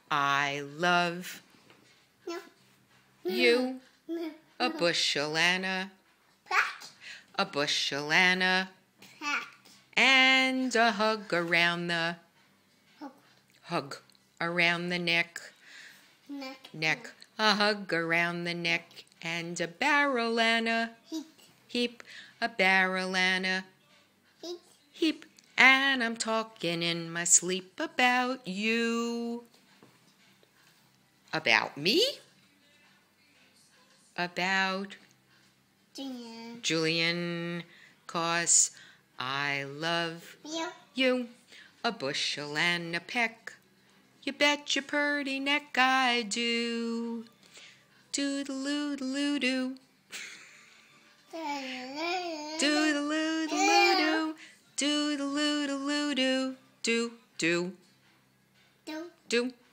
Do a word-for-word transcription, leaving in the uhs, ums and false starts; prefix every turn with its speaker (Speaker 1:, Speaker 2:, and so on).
Speaker 1: I love you. A bushel and a
Speaker 2: Peck.
Speaker 1: a bushel and a
Speaker 2: Peck.
Speaker 1: and a hug around the
Speaker 2: Hug.
Speaker 1: hug around the neck.
Speaker 2: Neck.
Speaker 1: Neck. A hug around the neck and a barrel and a
Speaker 2: Heap.
Speaker 1: heap. A barrel and a
Speaker 2: Heap.
Speaker 1: heap. And I'm talking in my sleep about you. About me? About
Speaker 2: Julian.
Speaker 1: Julian, 'cause I love
Speaker 2: You.
Speaker 1: you. A bushel and a peck. You bet your purty neck I do. Doodaloo-daloo-doo. Doodaloo-daloo-doo. Doodaloo-daloo-doo. Do, do,
Speaker 2: Do.
Speaker 1: do.